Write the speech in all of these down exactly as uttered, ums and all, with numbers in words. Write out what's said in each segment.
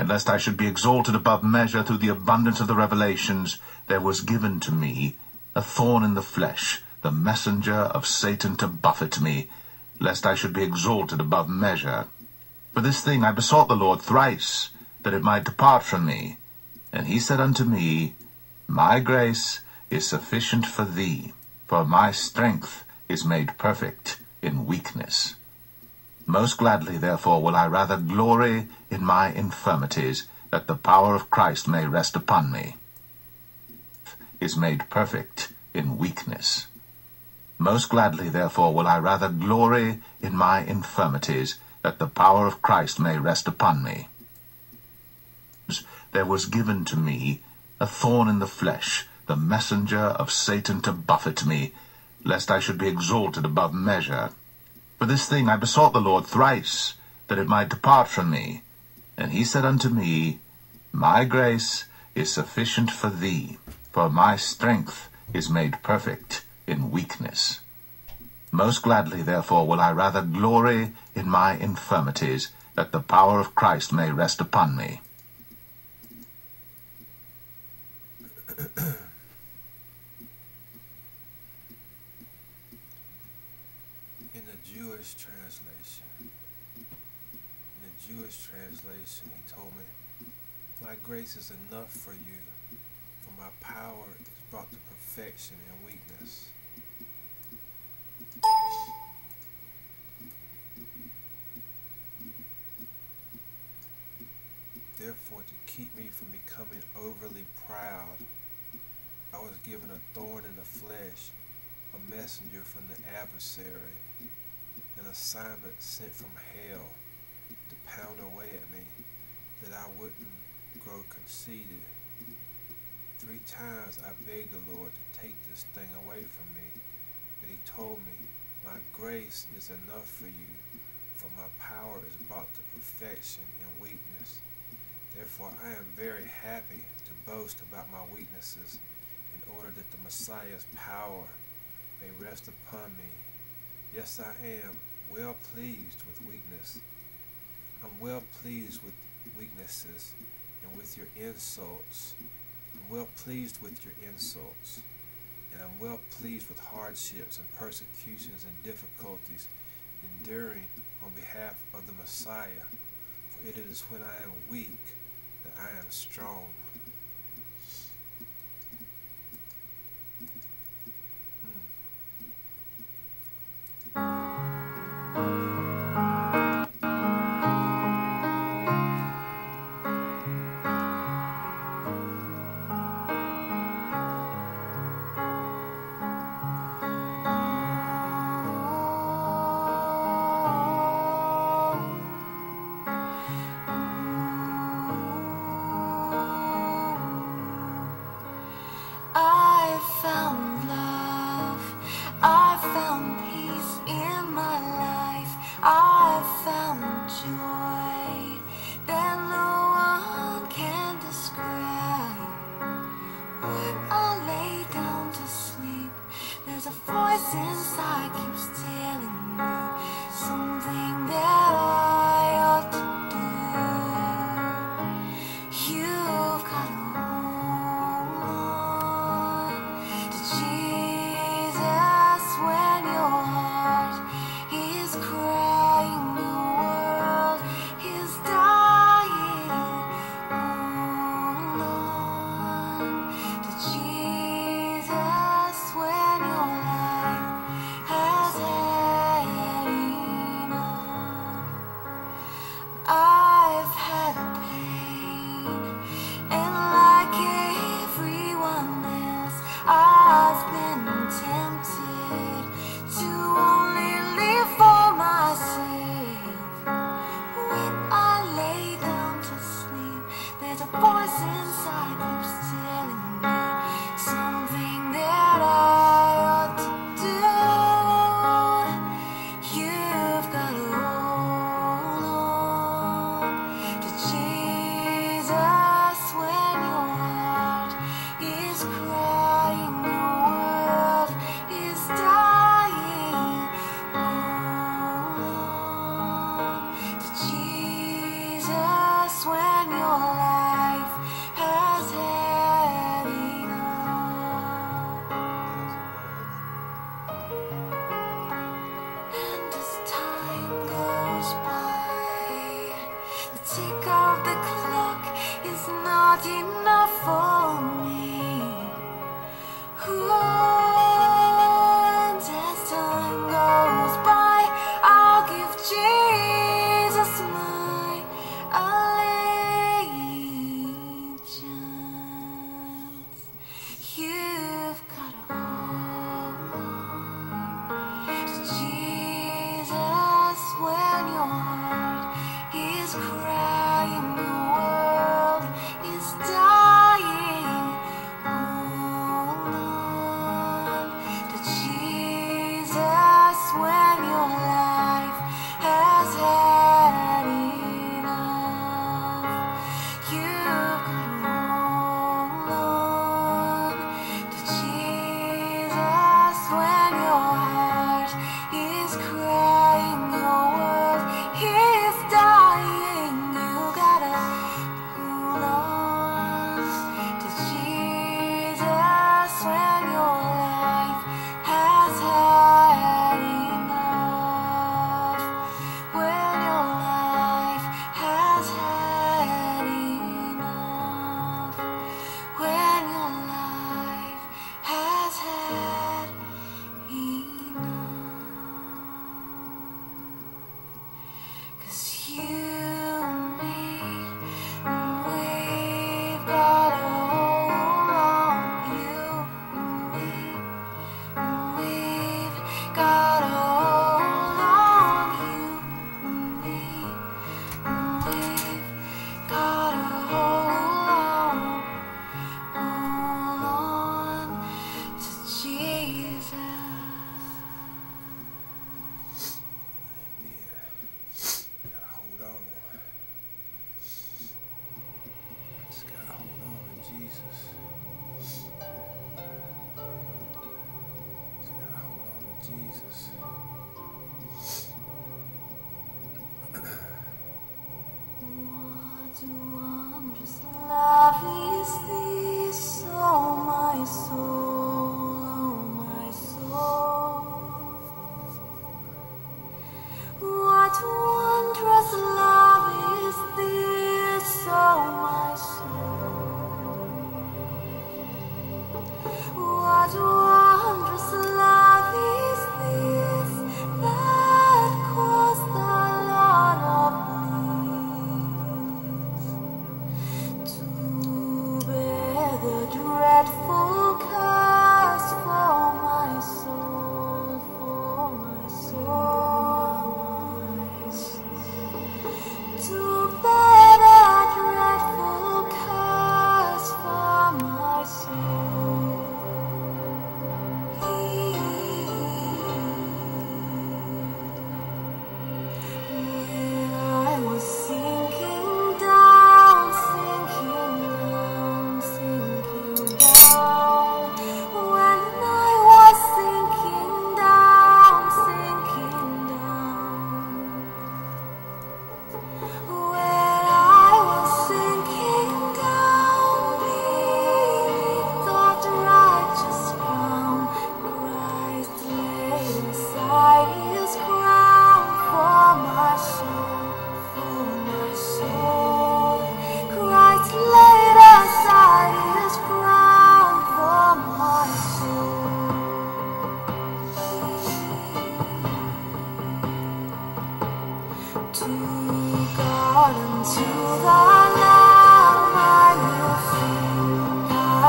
and lest I should be exalted above measure through the abundance of the revelations, there was given to me a thorn in the flesh, the messenger of Satan to buffet me, lest I should be exalted above measure. For this thing I besought the Lord thrice, that it might depart from me. And he said unto me, My grace is sufficient for thee, for my strength is made perfect in weakness. Most gladly, therefore, will I rather glory in my infirmities, that the power of Christ may rest upon me. Is made perfect in weakness. Most gladly, therefore, will I rather glory in my infirmities, that the power of Christ may rest upon me. There was given to me a thorn in the flesh, the messenger of Satan to buffet me, lest I should be exalted above measure. For this thing I besought the Lord thrice, that it might depart from me. And he said unto me, My grace is sufficient for thee, for my strength is made perfect in weakness. Most gladly, therefore, will I rather glory in my infirmities, that the power of Christ may rest upon me. In the Jewish translation, in the Jewish translation, he told me, My grace is enough for you, for my power is brought to perfection in weakness. Therefore, to keep me from becoming overly proud, I was given a thorn in the flesh, a messenger from the adversary, an assignment sent from hell to pound away at me, that I wouldn't grow conceited. Three times I begged the Lord to take this thing away from me, but he told me, My grace is enough for you, for my power is brought to perfection in weakness. Therefore I am very happy to boast about my weaknesses, in order that the Messiah's power may rest upon me. Yes, I am well pleased with weakness. I'm well pleased with weaknesses and with your insults. I'm well pleased with your insults. And I'm well pleased with hardships and persecutions and difficulties, enduring on behalf of the Messiah. For it is when I am weak that I am strong.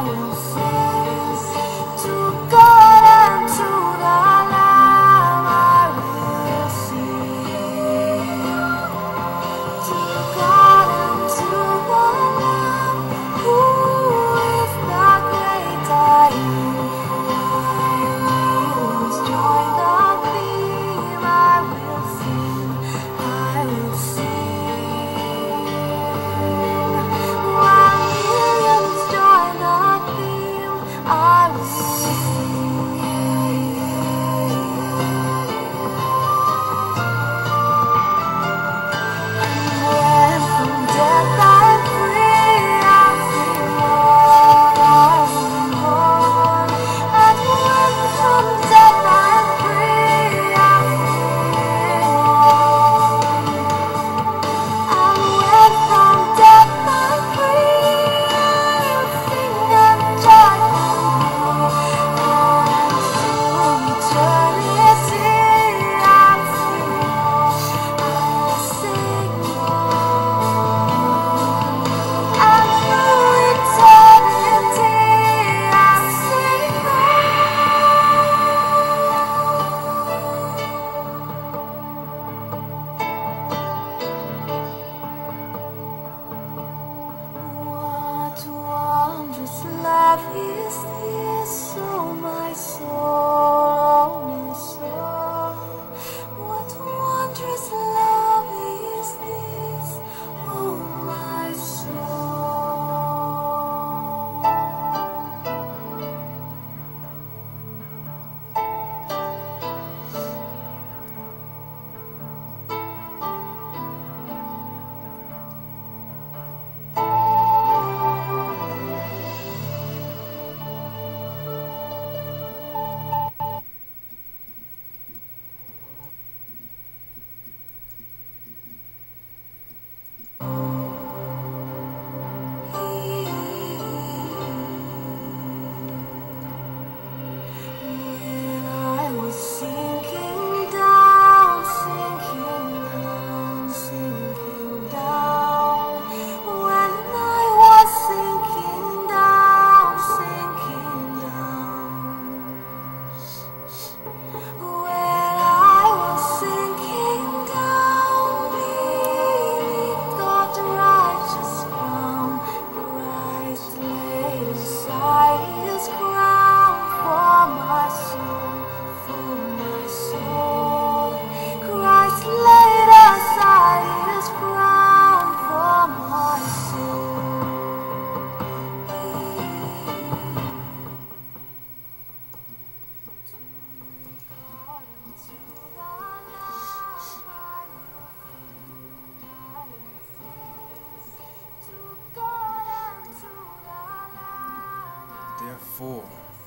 Therefore,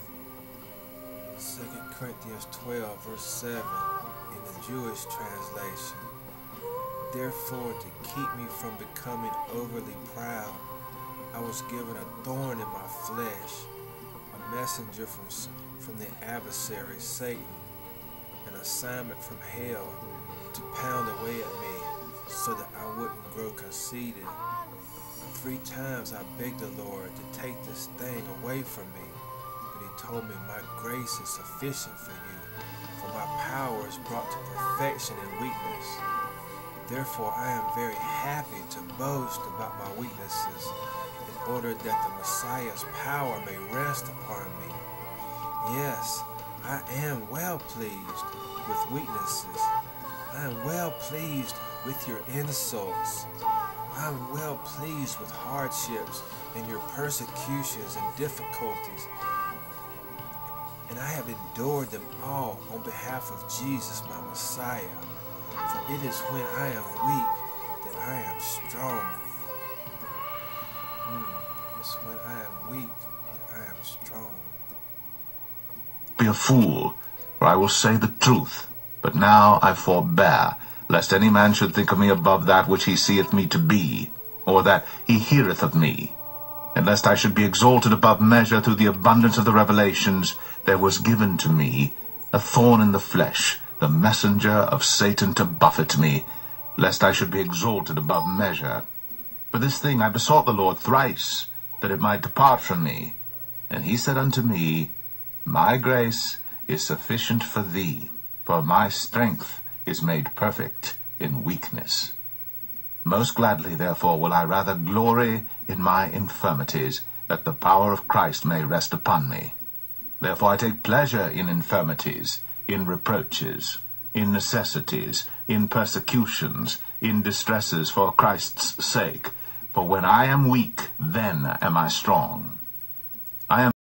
Second Corinthians twelve, verse seven in the Jewish translation, therefore, to keep me from becoming overly proud, I was given a thorn in my flesh, a messenger from, from the adversary, Satan, an assignment from hell to pound away at me so that I wouldn't grow conceited. Three times I begged the Lord to take this thing away from me, but he told me, my grace is sufficient for you, for my power is brought to perfection in weakness. Therefore I am very happy to boast about my weaknesses, in order that the Messiah's power may rest upon me. Yes, I am well pleased with weaknesses. I am well pleased with your insults. I am well pleased with hardships and your persecutions and difficulties, and I have endured them all on behalf of Jesus, my Messiah. For it is when I am weak that I am strong. Mm, it's when I am weak that I am strong. Be a fool, for I will say the truth. But now I forbear, lest any man should think of me above that which he seeth me to be, or that he heareth of me. And lest I should be exalted above measure through the abundance of the revelations, there was given to me a thorn in the flesh, the messenger of Satan to buffet me, lest I should be exalted above measure. For this thing I besought the Lord thrice, that it might depart from me. And he said unto me, My grace is sufficient for thee, for my strength is made perfect in weakness. Most gladly, therefore, will I rather glory in my infirmities, that the power of Christ may rest upon me. Therefore I take pleasure in infirmities, in reproaches, in necessities, in persecutions, in distresses for Christ's sake. For when I am weak, then am I strong. I am